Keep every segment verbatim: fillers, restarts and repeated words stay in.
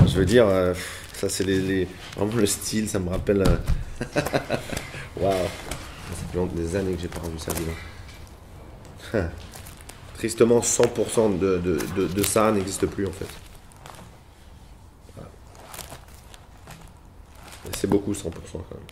je veux dire, euh, ça c'est les, les- vraiment le style, ça me rappelle. euh, Waouh, ça fait longtemps- des années que j'ai pas revu ça, dis donc. Tristement, cent pour cent de, de, de, de ça n'existe plus en fait. Et c'est beaucoup, cent pour cent quand même.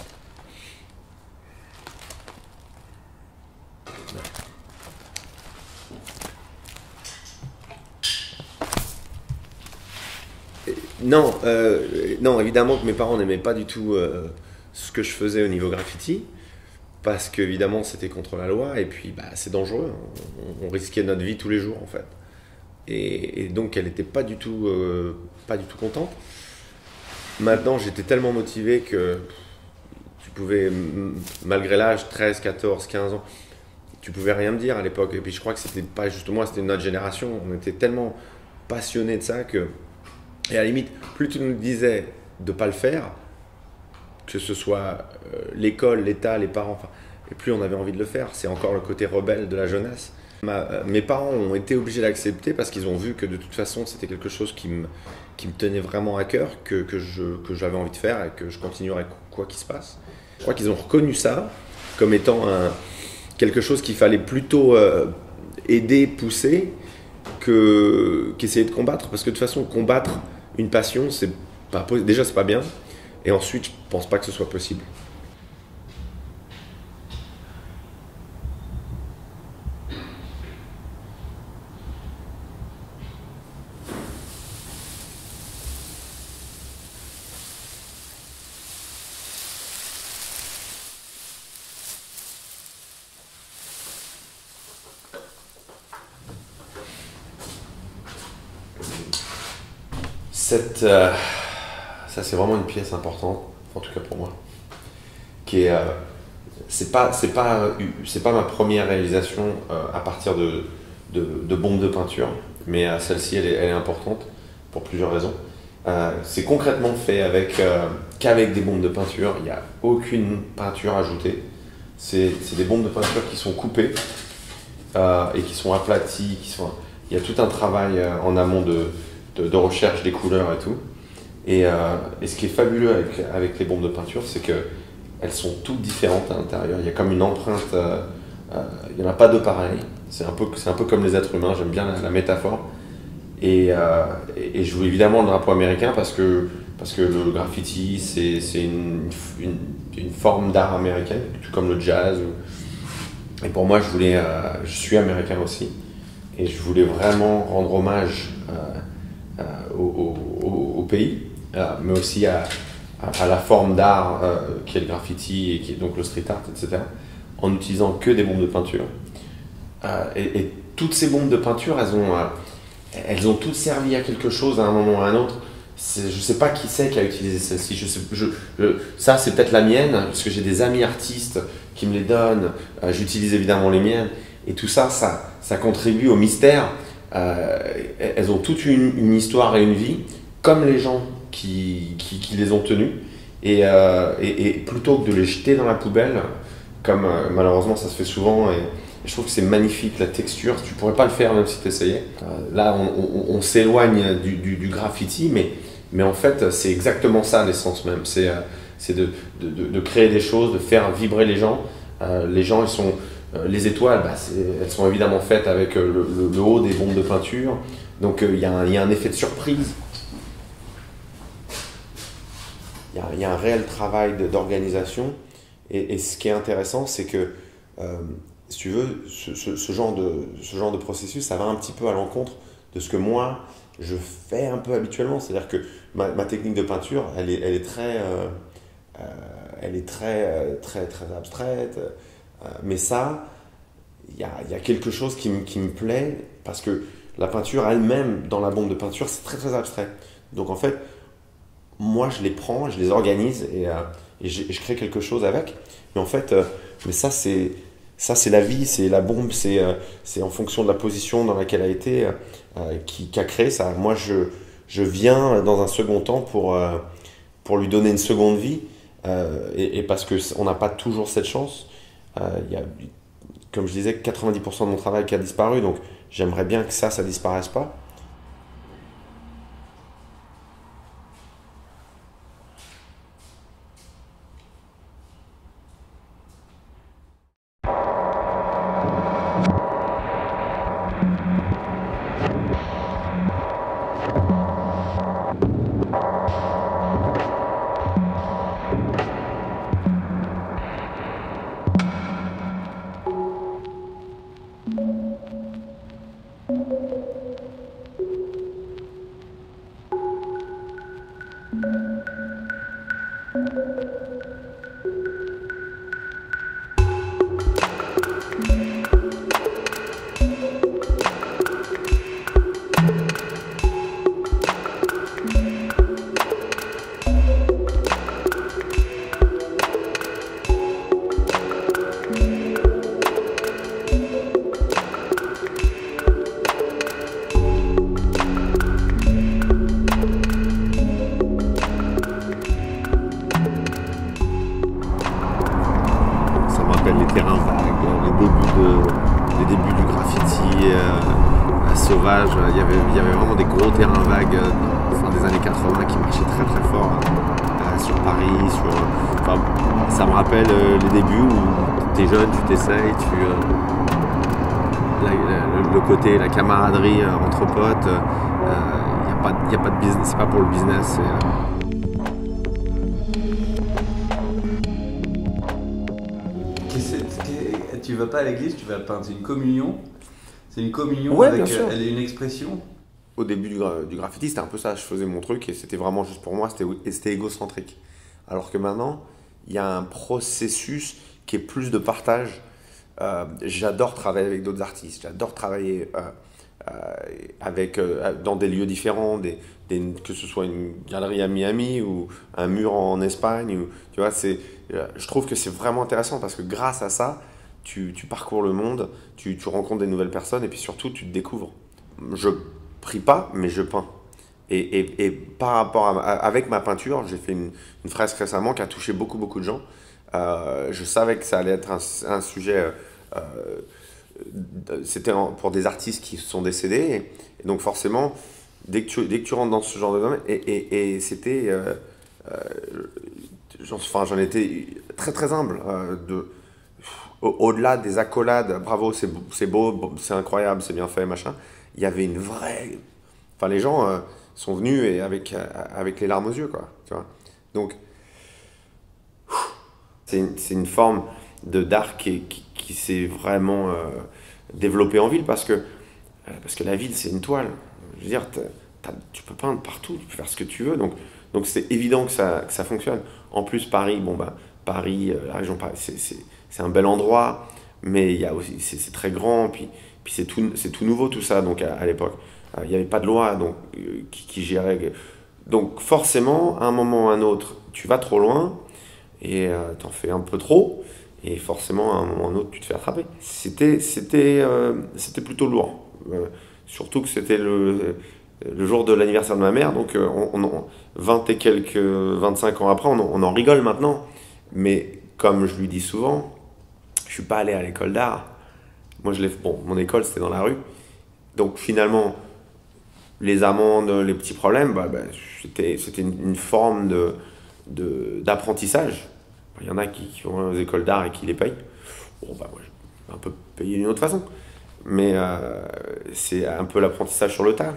Non, euh, non, évidemment que mes parents n'aimaient pas du tout euh, ce que je faisais au niveau graffiti, parce qu'évidemment c'était contre la loi, et puis bah, c'est dangereux, hein. on, on risquait notre vie tous les jours en fait. Et, et donc elle n'était pas du tout, euh, pas du tout contente. Maintenant j'étais tellement motivé que tu pouvais, m- malgré l'âge, treize, quatorze, quinze ans, tu pouvais rien me dire à l'époque. Et puis je crois que c'était pas juste moi, c'était notre génération, on était tellement passionnés de ça que, et à la limite, plus tu nous disais de pas le faire, que ce soit euh, l'école, l'État, les parents, enfin, et plus on avait envie de le faire. C'est encore le côté rebelle de la jeunesse. Ma- euh, mes parents ont été obligés d'accepter parce qu'ils ont vu que de toute façon c'était quelque chose qui me, qui me tenait vraiment à cœur, que, que je- que j'avais envie de faire et que je continuerais quoi qu'il se passe. Je crois qu'ils ont reconnu ça comme étant un- quelque chose qu'il fallait plutôt euh, aider, pousser, que, qu'essayer de combattre. Parce que de toute façon, combattre une passion, c'est pas, pos- déjà c'est pas bien. Et ensuite, je pense pas que ce soit possible. Cette, euh, ça c'est vraiment une pièce importante, en tout cas pour moi, qui est, euh, c'est pas, c'est pas, euh, c'est pas ma première réalisation euh, à partir de, de, de bombes de peinture, mais euh, celle-ci elle est, elle est importante pour plusieurs raisons. Euh, c'est concrètement fait avec, euh, qu'avec des bombes de peinture, il n'y a aucune peinture ajoutée. C'est, c'est des bombes de peinture qui sont coupées euh, et qui sont aplaties, qui sont, il y a tout un travail euh, en amont de, de, de recherche des couleurs et tout. Et, euh, et ce qui est fabuleux avec, avec les bombes de peinture, c'est que elles sont toutes différentes à l'intérieur. Il y a comme une empreinte, euh, euh, il n'y en a pas deux pareilles. C'est un peu, c'est un peu comme les êtres humains, j'aime bien la, la métaphore. Et, euh, et, et je joue évidemment le drapeau américain parce que, parce que le graffiti, c'est, c'est une, une, une forme d'art américaine, tout comme le jazz. Et pour moi, je, voulais, euh, je suis américain aussi. Et je voulais vraiment rendre hommage euh, euh, au, au, au pays, euh, mais aussi à, à, à la forme d'art euh, qui est le graffiti et qui est donc le street art, et cetera, en utilisant que des bombes de peinture. Euh, et, et toutes ces bombes de peinture, elles ont, euh, elles ont toutes servi à quelque chose à un moment ou à un autre. C'est, je ne sais pas qui c'est qui a utilisé celle-ci. Je sais, je, je, ça, c'est peut-être la mienne, parce que j'ai des amis artistes qui me les donnent. Euh, j'utilise évidemment les miennes. Et tout ça, ça, ça contribue au mystère. Euh, elles ont toute une, une histoire et une vie, comme les gens qui, qui, qui les ont tenues. Et, euh, et, et plutôt que de les jeter dans la poubelle, comme euh, malheureusement ça se fait souvent, et, et je trouve que c'est magnifique la texture. Tu pourrais pas le faire même si tu essayais. Euh, là, on, on, on s'éloigne du, du, du graffiti, mais, mais en fait, c'est exactement ça l'essence même. C'est euh, c'est de, de, de, créer des choses, de faire vibrer les gens. Euh, les gens, ils sont. Euh, les étoiles, bah, elles sont évidemment faites avec euh, le, le, le haut des bombes de peinture. Donc il euh, y, y a un effet de surprise. Il y, y a un réel travail de, d'organisation. Et, et ce qui est intéressant, c'est que, euh, si tu veux, ce, ce, ce, genre de, ce genre de processus, ça va un petit peu à l'encontre de ce que moi, je fais un peu habituellement. C'est-à-dire que ma, ma technique de peinture, elle est, elle est très, euh, euh, elle est très, euh, très, très abstraite. Euh, mais ça, il y a, y a quelque chose qui, m- qui me plaît parce que la peinture elle-même, dans la bombe de peinture, c'est très très abstrait. Donc en fait, moi je les prends, je les organise et, euh, et je, et je crée quelque chose avec. Mais en fait, euh, mais ça c'est ça c'est la vie, c'est la bombe, c'est euh, c'est en fonction de la position dans laquelle elle a été euh, euh, qui, qui a créé ça. Moi je, je viens dans un second temps pour, euh, pour lui donner une seconde vie euh, et, et parce qu'on n'a pas toujours cette chance. Euh, Il y a, comme je disais, quatre-vingt-dix pour cent de mon travail qui a disparu, donc j'aimerais bien que ça, ça disparaisse pas. ça me rappelle euh, les débuts où tu es jeune, tu t'essayes, tu, euh, la, la, le, le côté, la camaraderie euh, entre potes, il euh, n'y a, a pas de business, c'est pas pour le business. Euh... Tu vas pas à l'église, tu vas peindre, c'est une communion. C'est une communion ouais, avec bien sûr. Elle est une expression. Au début du, du graffiti, c'était un peu ça, je faisais mon truc et c'était vraiment juste pour moi, c'était égocentrique. Alors que maintenant, il y a un processus qui est plus de partage. Euh, j'adore travailler avec d'autres artistes, j'adore travailler euh, euh, avec, euh, dans des lieux différents, des, des, que ce soit une galerie à Miami ou un mur en Espagne. Ou, tu vois, c'est, je trouve que c'est vraiment intéressant parce que grâce à ça, tu, tu parcours le monde, tu, tu rencontres des nouvelles personnes et puis surtout, tu te découvres. Je prie pas, mais je peins. Et, et, et par rapport à, avec ma peinture, j'ai fait une, une fresque récemment qui a touché beaucoup, beaucoup de gens. Euh, je savais que ça allait être un, un sujet. Euh, C'était pour des artistes qui sont décédés. Et, et donc, forcément, dès que, tu, dès que tu rentres dans ce genre de domaine, et, et, et c'était. Euh, euh, enfin, j'en étais très, très humble. Euh, de, au-delà des accolades, bravo, c'est beau, c'est incroyable, c'est bien fait, machin. Il y avait une vraie. Enfin, les gens euh, sont venus et avec, euh, avec les larmes aux yeux, quoi. Tu vois. Donc, c'est une, une forme de d'art qui, qui, qui s'est vraiment euh, développée en ville parce que, euh, parce que la ville, c'est une toile. Je veux dire, t as, t'as, tu peux peindre partout, tu peux faire ce que tu veux. Donc, donc c'est évident que ça, que ça fonctionne. En plus, Paris, bon, bah, Paris, euh, la région Paris, c'est un bel endroit, mais il y a aussi, c'est très grand, puis, puis c'est tout, tout nouveau tout ça, donc à, à l'époque. Il euh, n'y avait pas de loi donc, euh, qui, qui gérait. Donc forcément, à un moment ou à un autre, tu vas trop loin et euh, t'en fais un peu trop, et forcément, à un moment ou à un autre, tu te fais attraper. C'était c'était euh, c'était plutôt lourd. Euh, surtout que c'était le, le jour de l'anniversaire de ma mère, donc euh, on, on, vingt et quelques, vingt-cinq ans après, on, on en rigole maintenant. Mais comme je lui dis souvent, je suis pas allé à l'école d'art. Moi, je l'ai, bon, mon école, c'était dans la rue. Donc finalement, les amendes, les petits problèmes, bah, bah, c'était une, une forme de, d'apprentissage. Il y en a qui, qui vont aux écoles d'art et qui les payent. Bon, bah, moi, je vais un peu payer d'une autre façon. Mais euh, c'est un peu l'apprentissage sur le tas.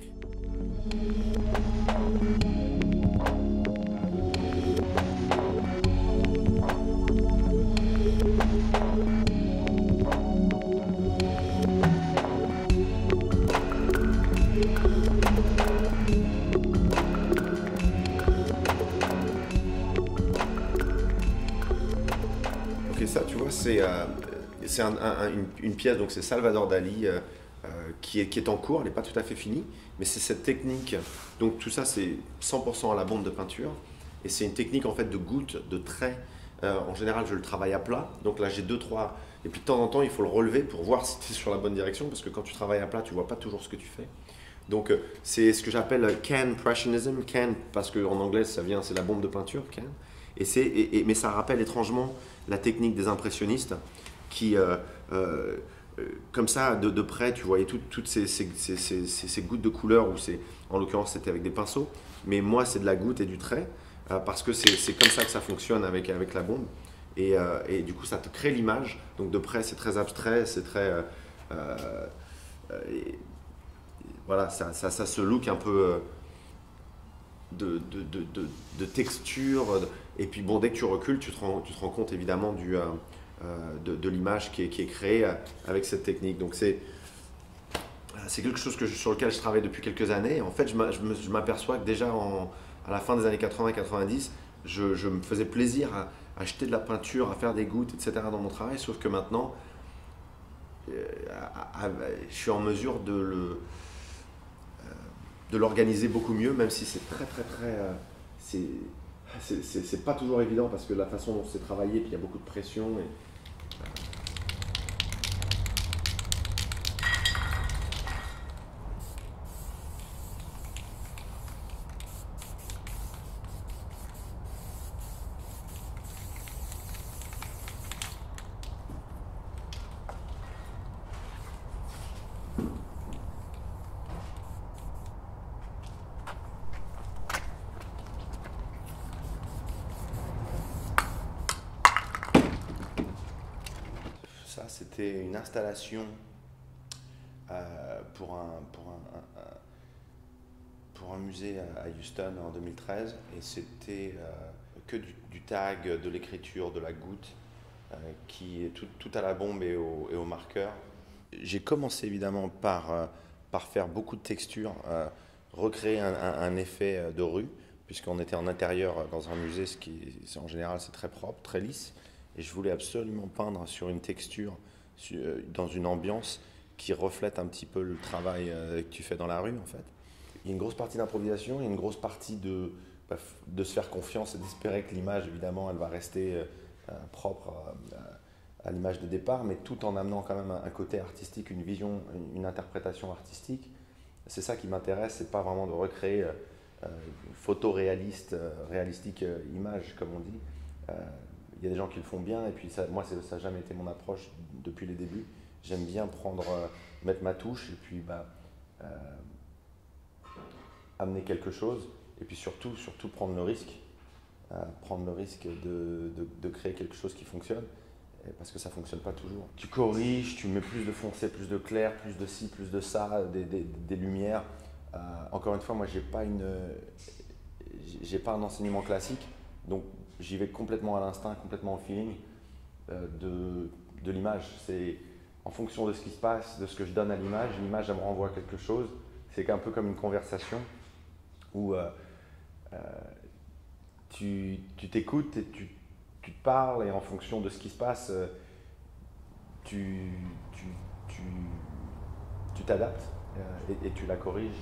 Ça, tu vois, c'est euh, un, un, une, une pièce, donc c'est Salvador Dali euh, euh, qui, est, qui est en cours, elle n'est pas tout à fait finie, mais c'est cette technique, donc tout ça c'est cent pour cent à la bombe de peinture, et c'est une technique en fait de goutte, de trait. Euh, en général, je le travaille à plat, donc là j'ai deux, trois, et puis de temps en temps il faut le relever pour voir si tu es sur la bonne direction, parce que quand tu travailles à plat, tu vois pas toujours ce que tu fais. Donc euh, c'est ce que j'appelle can impressionism, can parce qu'en anglais ça vient, c'est la bombe de peinture, can. Et c'est, et, et, mais ça rappelle étrangement la technique des impressionnistes qui, euh, euh, comme ça, de, de près, tu voyais tout, toutes ces, ces, ces, ces, ces gouttes de couleur, ou en l'occurrence c'était avec des pinceaux, mais moi c'est de la goutte et du trait, euh, parce que c'est comme ça que ça fonctionne avec, avec la bombe. Et, euh, et du coup ça te crée l'image, donc de près c'est très abstrait, c'est très... Euh, euh, et, voilà, ça, ça, ça se look un peu... De, de, de, de, de texture, et puis bon, dès que tu recules, tu te rends, tu te rends compte évidemment du, euh, de, de l'image qui est, qui est créée avec cette technique. Donc c'est quelque chose que je, sur lequel je travaille depuis quelques années. En fait, je m'aperçois que déjà en, à la fin des années quatre-vingt quatre-vingt-dix, je, je me faisais plaisir à, à acheter de la peinture, à faire des gouttes, et cetera dans mon travail, sauf que maintenant, euh, à, à, je suis en mesure de le... de l'organiser beaucoup mieux, même si c'est très très très... Euh, c'est pas toujours évident parce que la façon dont c'est travaillé, puis il y a beaucoup de pression. Et, euh, ça, c'était une installation euh, pour, un, pour, un, un, un, pour un musée à Houston en deux mille treize. Et c'était euh, que du, du tag, de l'écriture, de la goutte, euh, qui est tout, tout à la bombe et au, et au marqueur. J'ai commencé évidemment par, euh, par faire beaucoup de textures, euh, recréer un, un, un effet de rue, puisqu'on était en intérieur dans un musée, ce qui en général c'est très propre, très lisse. Et je voulais absolument peindre sur une texture, sur, dans une ambiance qui reflète un petit peu le travail que tu fais dans la rue en fait. Il y a une grosse partie d'improvisation, il y a une grosse partie de, de se faire confiance et d'espérer que l'image, évidemment, elle va rester euh, propre à, à l'image de départ, mais tout en amenant quand même un, un côté artistique, une vision, une, une interprétation artistique. C'est ça qui m'intéresse, c'est pas vraiment de recréer euh, une photo réaliste, euh, réalistique euh, image, comme on dit. Euh, Il y a des gens qui le font bien, et puis ça, moi, ça n'a jamais été mon approche depuis les débuts. J'aime bien prendre, euh, mettre ma touche, et puis bah, euh, amener quelque chose, et puis surtout, surtout prendre le risque, euh, prendre le risque de, de, de créer quelque chose qui fonctionne, parce que ça ne fonctionne pas toujours. Tu corriges, tu mets plus de foncé, plus de clair, plus de ci, plus de ça, des, des, des lumières. Euh, encore une fois, moi, j'ai pas une, j'ai pas un enseignement classique, donc j'y vais complètement à l'instinct, complètement au feeling euh, de, de l'image. C'est en fonction de ce qui se passe, de ce que je donne à l'image, l'image elle me renvoie quelque chose. C'est un peu comme une conversation où euh, euh, tu t'écoutes et tu, tu te parles, et en fonction de ce qui se passe, euh, tu tu, tu, tu t'adaptes euh, et, et tu la corriges.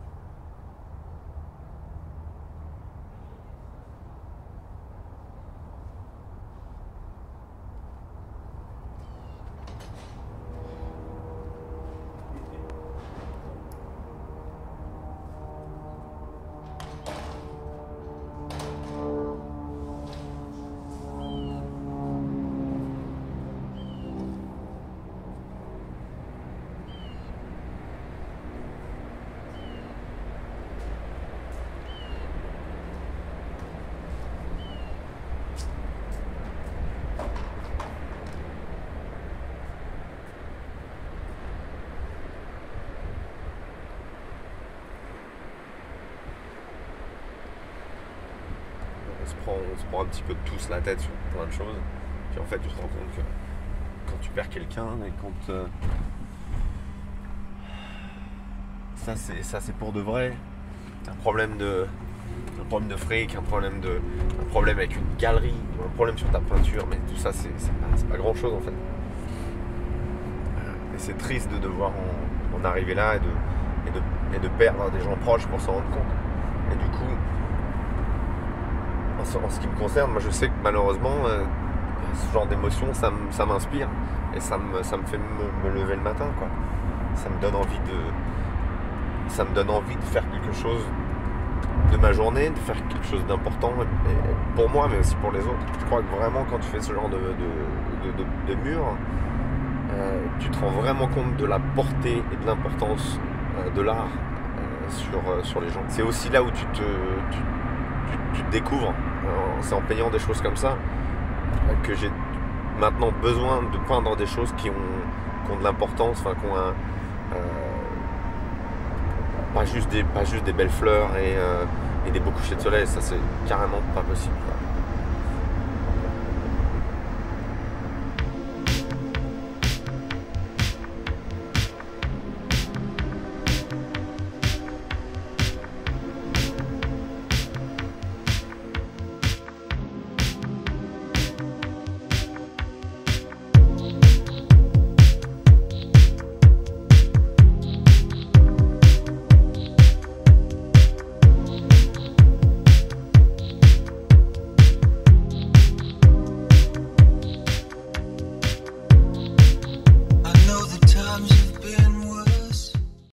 On se, prend, on se prend un petit peu tous la tête sur plein de choses, puis en fait tu te rends compte que quand tu perds quelqu'un et quand euh, ça c'est ça c'est pour de vrai, un problème de un problème de fric, un problème de un problème avec une galerie, un problème sur ta peinture, mais tout ça c'est pas, pas grand chose en fait. Et c'est triste de devoir en, en arriver là et de, et, de, et de perdre des gens proches pour s'en rendre compte. Et du coup, en ce qui me concerne, moi je sais que malheureusement, euh, ce genre d'émotion, ça, ça m'inspire et ça me, ça me fait me, me lever le matin, quoi. Ça me donne envie de, ça me donne envie de faire quelque chose de ma journée, de faire quelque chose d'important pour moi, mais aussi pour les autres. Je crois que vraiment, quand tu fais ce genre de, de, de, de, de mur, euh, tu te rends vraiment compte de la portée et de l'importance euh, de l'art euh, sur, euh, sur les gens. C'est aussi là où tu te, tu, tu, tu te découvres. C'est en peignant des choses comme ça que j'ai maintenant besoin de peindre des choses qui ont, qui ont de l'importance, enfin qui ont un, euh, pas, juste des, pas juste des belles fleurs et, euh, et des beaux couchers de soleil, ça c'est carrément pas possible, quoi.